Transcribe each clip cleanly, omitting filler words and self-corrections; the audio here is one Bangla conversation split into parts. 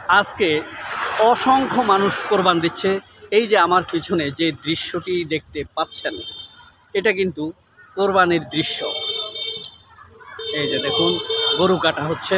আজকে অসংখ্য মানুষ কোরবান দিচ্ছে। এই যে আমার পিছনে যে দৃশ্যটি দেখতে পাচ্ছেন, এটা কিন্তু কোরবানির দৃশ্য। এই যে দেখুন, গরু কাটা হচ্ছে।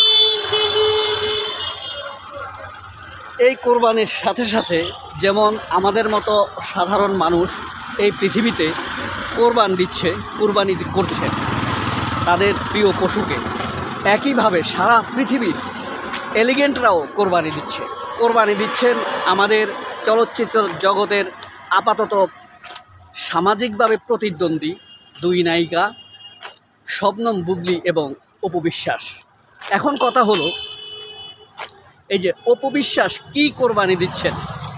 এই কোরবানির সাথে সাথে যেমন আমাদের মতো সাধারণ মানুষ এই পৃথিবীতে কোরবান দিচ্ছে, কোরবানি করছে তাদের প্রিয় পশুকে, একইভাবে সারা পৃথিবীর এলিগেন্টরাও কোরবানি দিচ্ছে। কোরবানি দিচ্ছেন আমাদের চলচ্চিত্র জগতের আপাতত সামাজিকভাবে প্রতিদ্বন্দ্বী দুই নায়িকা শবনম বুবলী এবং অপু বিশ্বাস। এখন কথা হলো, এই যে অপু বিশ্বাস কী কোরবানি দিচ্ছেন,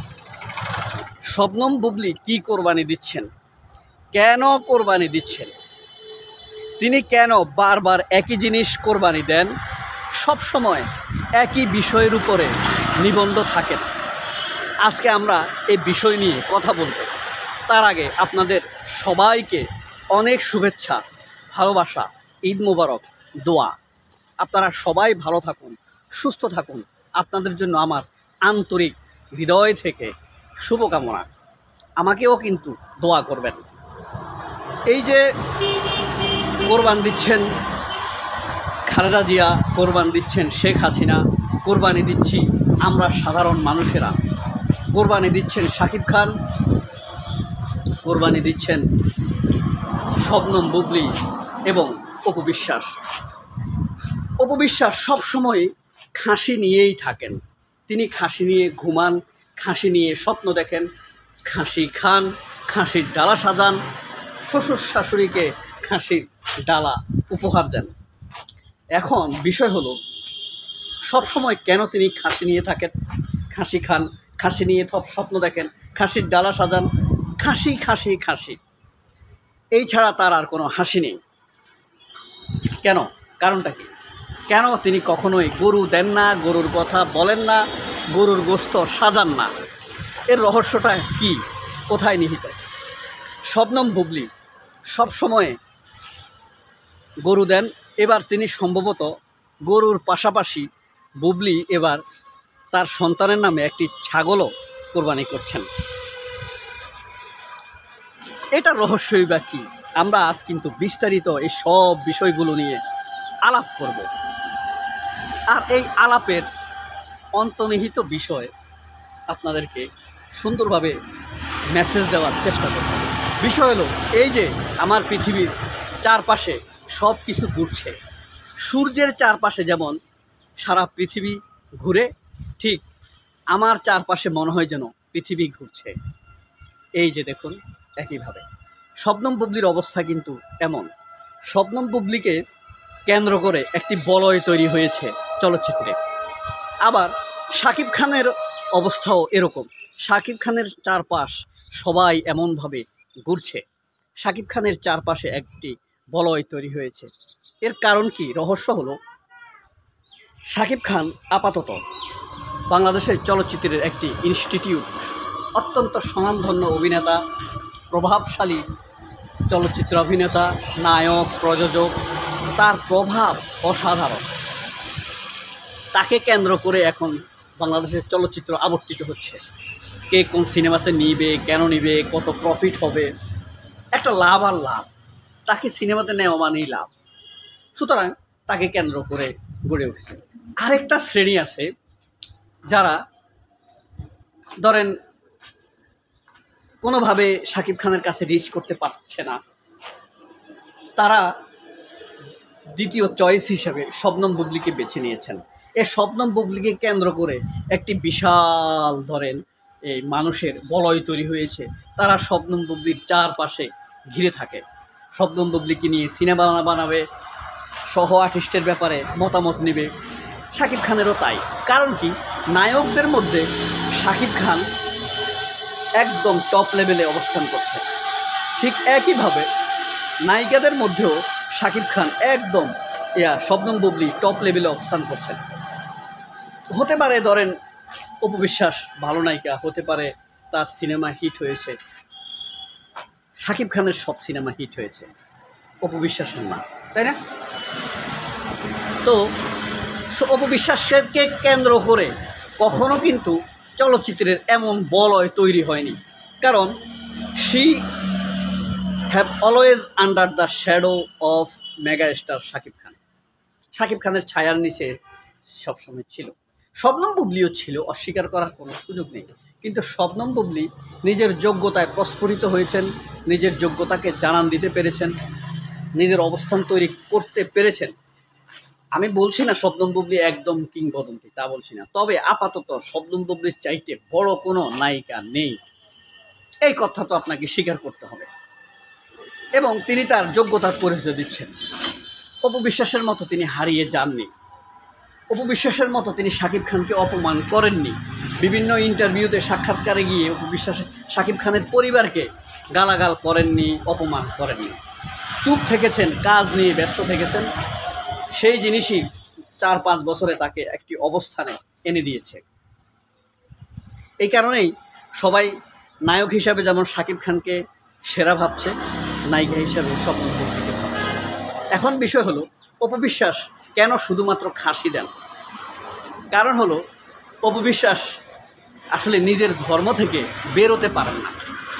শবনম বুবলী কী কোরবানি দিচ্ছেন, কেন কোরবানি দিচ্ছেন, তিনি কেন বারবার একই জিনিস কোরবানি দেন, সব সময় একই বিষয়ের উপরে নিবন্ধ থাকেন। আজকে আমরা এই বিষয় নিয়ে কথা বলব। তার আগে আপনাদের সবাইকে অনেক শুভেচ্ছা, ভালোবাসা, ঈদ মোবারক, দোয়া। আপনারা সবাই ভালো থাকুন, সুস্থ থাকুন। আপনাদের জন্য আমার আন্তরিক হৃদয় থেকে শুভকামনা। আমাকেও কিন্তু দোয়া করবেন। এই যে কোরবান দিচ্ছেন খালেদা জিয়া, কোরবান দিচ্ছেন শেখ হাসিনা, কোরবানি দিচ্ছি আমরা সাধারণ মানুষেরা, কোরবানি দিচ্ছেন শাকিব খান, কোরবানি দিচ্ছেন শবনম বুবলী এবং অপু বিশ্বাস। অপু বিশ্বাস সবসময় খাসি নিয়েই থাকেন। তিনি খাসি নিয়ে ঘুমান, খাসি নিয়ে স্বপ্ন দেখেন, খাসি খান, খাসির ডালা সাজান, শ্বশুর শাশুড়িকে খাসির ডালা উপহার দেন। এখন বিষয় হলো, সবসময় কেন তিনি খাসি নিয়ে থাকেন, খাসি খান, খাসি নিয়ে স্বপ্ন দেখেন, খাসির ডালা সাজান, খাসি খাসি খাসি, এই ছাড়া তার আর কোনো হাসি নেই। কেন? কারণটা কি? কেন তিনি কখনোই গরু দেন না, গরুর কথা বলেন না, গরুর গোশত সাজান না? এর রহস্যটা কি, কোথায় নিহিত? শবনম বুবলী সবসময় গরু দেন। এবার তিনি সম্ভবত গরুর পাশাপাশি বুবলী এবার তার সন্তানের নামে একটি ছাগলও কোরবানি করছেন। এটা রহস্যই বা কী? আমরা আজ কিন্তু বিস্তারিত এই সব বিষয়গুলো নিয়ে আলাপ করব। আর এই আলাপের অন্তর্নিহিত বিষয় আপনাদেরকে সুন্দরভাবে মেসেজ দেওয়ার চেষ্টা করব। বিষয় হলো, এই যে আমার পৃথিবীর চারপাশে সব কিছু ঘুরছে, সূর্যের চারপাশে যেমন সারা পৃথিবী ঘুরে, ঠিক আমার চারপাশে মনে হয় যেন পৃথিবী ঘুরছে। এই যে দেখুন, একইভাবে শবনম বুবলীর অবস্থা কিন্তু এমন। শবনম বুবলীকে কেন্দ্র করে একটি বলয় তৈরি হয়েছে চলচ্চিত্রে। আবার শাকিব খানের অবস্থাও এরকম। শাকিব খানের চারপাশ সবাই এমনভাবে ঘুরছে, শাকিব খানের চারপাশে একটি বলয় তৈরি হয়েছে। এর কারণ কি? রহস্য হলো, শাকিব খান আপাতত বাংলাদেশের চলচ্চিত্রের একটি ইনস্টিটিউট, অত্যন্ত স্বনামধন্য অভিনেতা, প্রভাবশালী চলচ্চিত্র অভিনেতা, নায়ক, প্রযোজক, তার প্রভাব অসাধারণ। তাকে কেন্দ্র করে এখন বাংলাদেশের চলচ্চিত্র আবর্তিত হচ্ছে। কে কোন সিনেমাতে নিবে, কেন নিবে, কত প্রফিট হবে, একটা লাভ আর লাভ। তাকে সিনেমাতে নেওয়া মানেই লাভ। সুতরাং তাকে কেন্দ্র করে গড়ে উঠেছে। আরেকটা শ্রেণী আছে যারা ধরেন কোনোভাবে শাকিব খানের কাছে রিচ করতে পারছে না, তারা দ্বিতীয় চয়েস হিসেবে শবনম বুবলীকে বেছে নিয়েছেন। এই শবনম বুবলীকে কেন্দ্র করে একটি বিশাল ধরেন এই মানুষের বলয় তৈরি হয়েছে। তারা শবনম বুবলীর চারপাশে ঘিরে থাকে, শবনম বুবলীকে নিয়ে সিনেমা বানাবে, সহ আর্টিস্টের ব্যাপারে মতামত নেবে। শাকিব খানেরও তাই। কারণ কি? নায়কদের মধ্যে শাকিব খান একদম টপ লেভেলে অবস্থান করছে, ঠিক একইভাবে নায়িকাদের মধ্যেও শাকিব খান একদম শবনম বুবলী টপ লেভেলে অবস্থান করছেন। হতে পারে ধরেন অপু বিশ্বাস ভালো নায়িকা, হতে পারে তার সিনেমা হিট হয়েছে, শাকিব খানের সব সিনেমা হিট হয়েছে, অপু বিশ্বাসের না, তাই না? তো অপু বিশ্বাসকে কেন্দ্র করে কখনো কিন্তু চলচ্চিত্রের এমন বলয় তৈরি হয়নি, কারণ she have always under the shadow of mega star Shakib Khan. Shakib খানের ছায়ার নিচে সবসময় ছিল। শবনম বুবলিও ছিল, অস্বীকার করার কোনো সুযোগ নেই, কিন্তু শবনম বুবলি নিজের যোগ্যতায় প্রস্ফুটিত হয়েছেন, নিজের যোগ্যতাকে জানান দিতে পেরেছেন, নিজের অবস্থান তৈরি করতে পেরেছেন। আমি বলছি না শবনম বুবলি একদম কিংবদন্তি, তা বলছি না, তবে আপাতত শবনম বুবলির চাইতে বড় কোনো নায়িকা নেই, এই কথা তো আপনাকে স্বীকার করতে হবে। এবং তিনি তার যোগ্যতার পরিচয় দিচ্ছেন। অপু বিশ্বাসের মতো তিনি হারিয়ে যাননি, অপু বিশ্বাসের মতো তিনি শাকিব খানকে অপমান করেননি। বিভিন্ন ইন্টারভিউতে সাক্ষাৎকারে গিয়ে অপু বিশ্বাস শাকিব খানের পরিবারকে গালাগাল করেননি, অপমান করেননি, চুপ থেকেছেন, কাজ নিয়ে ব্যস্ত থেকেছেন। সেই জিনিসই 4-5 বছরে তাকে একটি অবস্থানে এনে দিয়েছে। এই কারণেই সবাই নায়ক হিসাবে যেমন শাকিব খানকে সেরা ভাবছে, নায়িকা হিসাবে শবনম বুবলিকে ভাবছে। এখন বিষয় হলো অপু বিশ্বাস কেন শুধুমাত্র খাসি দেন। কারণ হলো অপু বিশ্বাস আসলে নিজের ধর্ম থেকে বেরোতে পারেন না।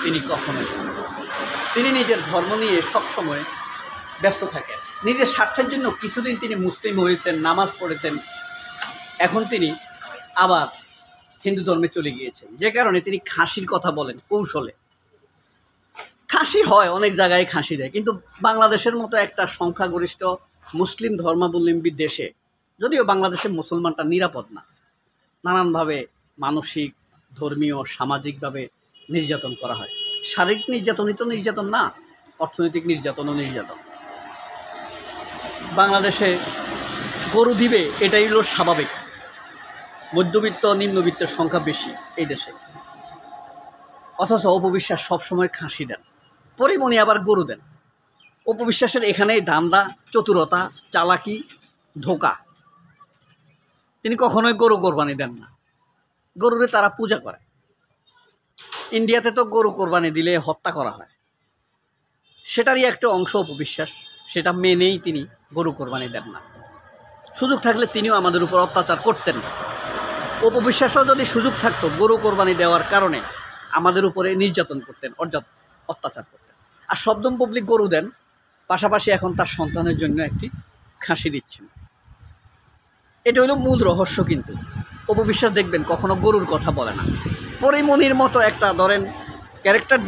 তিনি নিজের ধর্ম নিয়ে সবসময় ব্যস্ত থাকেন। নিজের স্বার্থের জন্য কিছুদিন তিনি মুসলিম হয়েছেন, নামাজ পড়েছেন, এখন তিনি আবার হিন্দু ধর্মে চলে গিয়েছেন, যে কারণে তিনি খাসির কথা বলেন কৌশলে। খাসি হয়, অনেক জায়গায় খাসি দেয়, কিন্তু বাংলাদেশের মতো একটা সংখ্যাগরিষ্ঠ মুসলিম ধর্মাবলম্বী দেশে, যদিও বাংলাদেশের মুসলমানটা নিরাপদ না, নানানভাবে মানসিক, ধর্মীয়, সামাজিকভাবে নির্যাতন করা হয়। শারীরিক নির্যাতনই তো নির্যাতন না, অর্থনৈতিক নির্যাতনও নির্যাতন। বাংলাদেশে গরু দিবে এটাই হলো স্বাভাবিক। মধ্যবিত্ত নিম্নবিত্তের সংখ্যা বেশি এই দেশে, অথচ অপু বিশ্বাস সবসময় খাসি দেন, পরিমণি আবার গরু দেন। অপু বিশ্বাসের এখানেই ধান্দা, চতুরতা, চালাকি, ধোঁকা। তিনি কখনোই গরু কোরবানি দেন না, গরুরে তারা পূজা করে। ইন্ডিয়াতে তো গরু কোরবানি দিলে হত্যা করা হয়, সেটারই একটা অংশ অপু বিশ্বাস, সেটা মেনেই তিনি গরু কোরবানি দেন না। সুযোগ থাকলে তিনিও আমাদের উপর অত্যাচার করতেন না। অপু বিশ্বাসও যদি সুযোগ থাকতো গরু কোরবানি দেওয়ার কারণে আমাদের উপরে নির্যাতন করতেন, অত্যাচার করতেন। আর শবনম বুবলি গরু দেন, পাশাপাশি এখন তার সন্তানের জন্য একটি খাসি দিচ্ছেন। এটা হলো মূল রহস্য। কিন্তু অপু বিশ্বাস দেখবেন কখনো গরুর কথা বলে না। পরিমণির মতো একটা ধরেন ক্যারেক্টার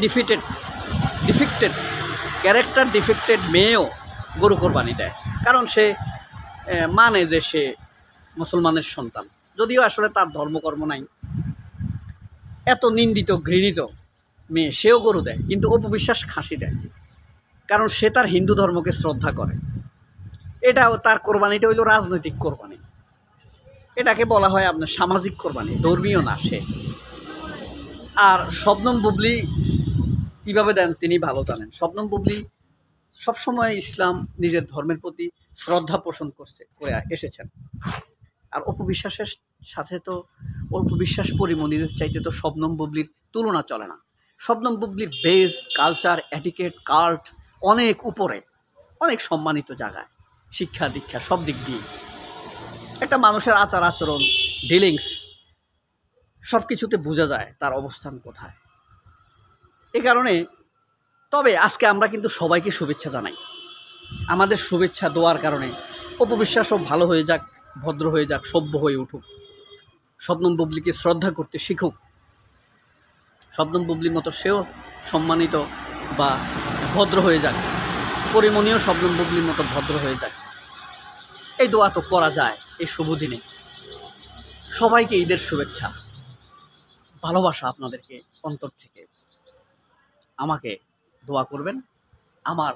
ডিফেক্টেড মেয়েও গরু কোরবানি দেয়, কারণ সে মানে যে সে মুসলমানের সন্তান, যদিও আসলে তার ধর্মকর্ম নাই। এত নিন্দিত ঘৃণিত মেয়ে, সেও গরু দেয়, কিন্তু অপু বিশ্বাস খাসি দেয়, কারণ সে তার হিন্দু ধর্মকে শ্রদ্ধা করে। এটাও তার কোরবানিটা হইল রাজনৈতিক কোরবানি, এটাকে বলা হয় আপনার সামাজিক কোরবানি, ধর্মীয় না সে। আর শবনম বুবলি কীভাবে দেন তিনি ভালো জানেন। শবনম বুবলি সবসময় ইসলাম, নিজের ধর্মের প্রতি শ্রদ্ধা পোষণ করে এসেছেন। আর অপু বিশ্বাসের সাথে তো অপু বিশ্বাস পরিমণিদের চাইতে তো শবনম বুবলির তুলনা চলে না। শবনম বুবলির বেস, কালচার, এটিকেট, কাল্ট অনেক উপরে, অনেক সম্মানিত জায়গায়, শিক্ষা দীক্ষা সব দিক দিয়ে একটা মানুষের আচার আচরণ, ডিলিংস সব কিছুতে বোঝা যায় তার অবস্থান কোথায়। এ কারণে তবে আজকে আমরা কিন্তু সবাইকে শুভেচ্ছা জানাই। আমাদের শুভেচ্ছা দোয়ার কারণে অপু বিশ্বাসও ভালো হয়ে যাক, ভদ্র হয়ে যাক, সভ্য হয়ে উঠুক, শবনম বুবলিকে শ্রদ্ধা করতে শিখুক, শবনম বুবলির মতো সেও সম্মানিত বা ভদ্র হয়ে যাক, পরিমণিও শবনম বুবলির মতো ভদ্র হয়ে যাক। এই দোয়া তো করা যায় এই শুভ দিনে। সবাইকে ঈদের শুভেচ্ছা, ভালোবাসা আপনাদেরকে অন্তর থেকে। আমাকে দোয়া করবেন, আমার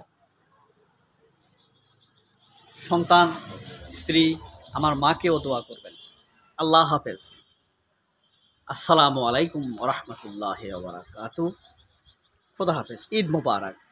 সন্তান, স্ত্রী, আমার মাকেও দোয়া করবেন। আল্লাহ হাফেজ। আসসালামু আলাইকুম ওয়া রাহমাতুল্লাহি ওয়া বারাকাতুহু। খোদা হাফেজ। ঈদ মুবারক।